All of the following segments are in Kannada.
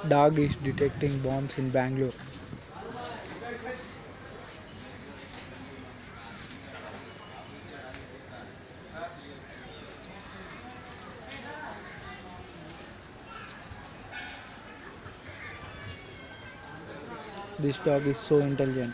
Dog is detecting bombs in Bangalore. This dog is so intelligent.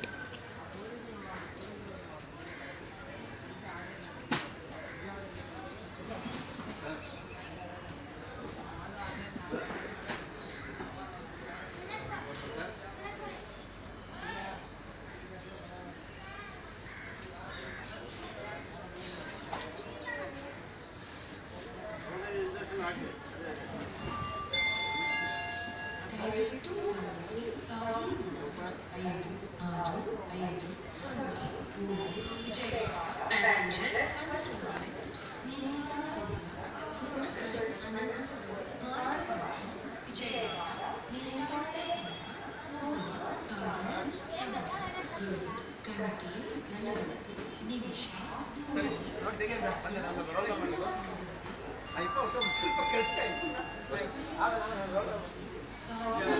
ದಯವಿಟ್ಟು ಗಮನಿಸಿ ತಾಯಿ 5 6 5 0 3 ವಿಜಯವಾಡ ಪ್ಯಾಸೆಂಜರ್ ನಿಲ್ದಾಣದಿಂದ ಮಾರ್ಗವಾಗಿ ವಿಜಯವಾಡ ನಿಲ್ದಾಣದಿಂದ ಹೋಗುವ ಕಾರು ಸಮಯ 7 ಗಂಟೆ 40 ನಿಮಿಷ ದೂರ